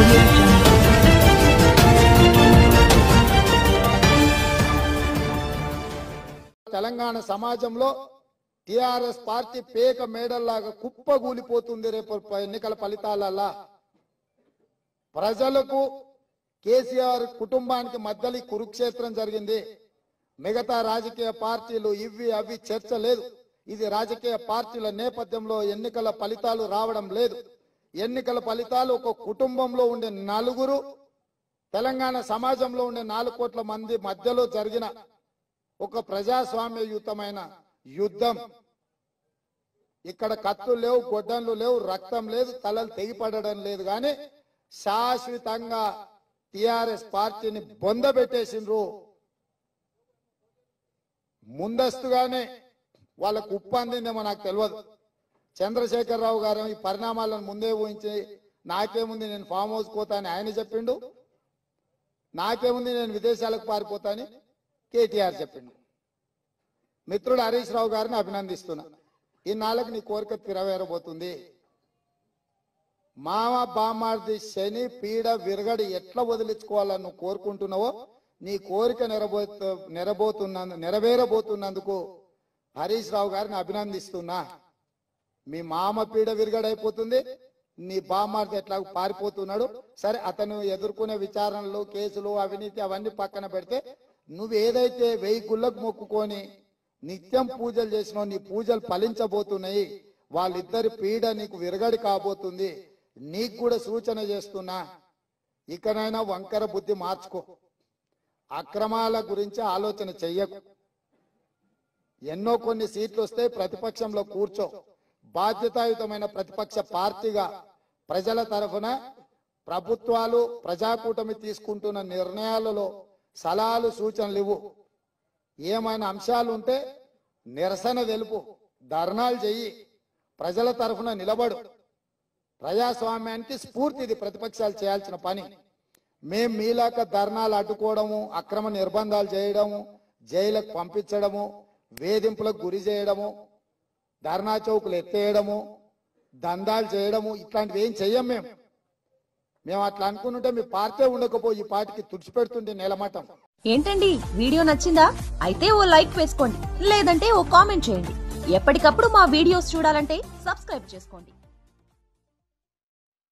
audio jungle. Telangana సమాజంలో TRS party పేక మేడల్లాగా కుప్పగూలిపోతుంది రేపు ఎన్నికల ఫలితాలల్లా. ప్రజలకు కేసీఆర్ కుటుంబానికి మధ్యలో కురుక్షేత్రం జరిగింది. మిగతా రాజకీయ పార్టీలు ఇవి అవి చర్చ లేదు. ఇది రాజకీయ పార్టీల నేపథ్యంలో ఎన్నికల ఫలితాలు రావడం లేదు. ఎన్నికల ఫలితాలు ఒక కుటుంబంలో ఉండే నలుగురు, తెలంగాణ సమాజంలో ఉండే 4 కోట్ల మంది మధ్యలో జరిగిన ఒక ప్రజాస్వామ్యయుతమైన యుద్ధం. ఇక్కడ కత్తులు లేవు, గొడ్డన్లు లేవు, రక్తం లేదు, తలలు తెగిపడడం లేదు. కానీ శాశ్వతంగా టిఆర్ఎస్ పార్టీని బొందబెట్టేసిండ్రు. ముందస్తుగానే వాళ్ళకు ఉప్పు అందిందేమో నాకు తెలియదు. చంద్రశేఖరరావు గారు ఈ పరిణామాలను ముందే ఊహించి నాకేముంది నేను ఫామ్ హౌస్ పోతా అని ఆయన చెప్పిండు, నాకేముంది నేను విదేశాలకు పారిపోతా అని కేటీఆర్ చెప్పిండు. మిత్రుడు హరీష్ రావు గారిని అభినందిస్తున్నా. ఇన్నాళ్ళకి నీ కోరిక నెరవేరబోతుంది. మామ బామార్ది శని పీడ విరగడి ఎట్లా వదిలించుకోవాలని నువ్వు కోరుకుంటున్నావో నీ కోరిక నెరవేరబోతున్నందుకు హరీష్ రావు గారిని అభినందిస్తున్నా. మీ మామ పీడ విరగడైపోతుంది, నీ బామార్ది ఎట్లా పారిపోతున్నాడు. సరే, అతను ఎదుర్కొనే విచారణలు, కేసులు, అవినీతి అవన్నీ పక్కన పెడితే నువ్వు ఏదైతే 1000 గుళ్ళకు మొక్కుకొని నిత్యం పూజలు చేసినావు, నీ పూజలు ఫలించబోతున్నాయి. వాళ్ళిద్దరి పీడ నీకు విరగడి కాబోతుంది. నీకు కూడా సూచన చేస్తున్నా, ఇకనైనా వంకర బుద్ధి మార్చుకో. అక్రమాల గురించి ఆలోచన చెయ్యకు. ఎన్నో కొన్ని సీట్లు వస్తే ప్రతిపక్షంలో కూర్చో. బాధ్యతాయుతమైన ప్రతిపక్ష పార్టీగా ప్రజల తరఫున ప్రభుత్వాలు, ప్రజాకూటమి తీసుకుంటున్న నిర్ణయాలలో సలహాలు, సూచనలు ఇవ్వు. ఏమైనా అంశాలు ఉంటే నిరసన తెలుపు, ధర్నాలు చెయ్యి, ప్రజల తరఫున నిలబడు. ప్రజాస్వామ్యానికి స్ఫూర్తిది ప్రతిపక్షాలు చేయాల్సిన పని. మేం మీలాక ధర్నాలు అడ్డుకోవడము, అక్రమ నిర్బంధాలు చేయడము, జైలుకు పంపించడము, వేధింపులకు గురి చేయడము, ధర్నా చౌకులు ఎత్తేయడము, దందాలు చేయడము ఇట్లాంటివి ఏం చెయ్యం. మేము అట్లా అనుకుంటుంటే మీ పార్టీ ఉండకపోయి ఈ పార్టీకి తుడిచిపెడుతుంటే నేలమటం. ఏంటండి, వీడియో నచ్చిందా? అయితే ఓ లైక్ వేసుకోండి, లేదంటే ఓ కామెంట్ చేయండి. ఎప్పటికప్పుడు మా వీడియోస్ చూడాలంటే సబ్స్క్రైబ్ చేసుకోండి.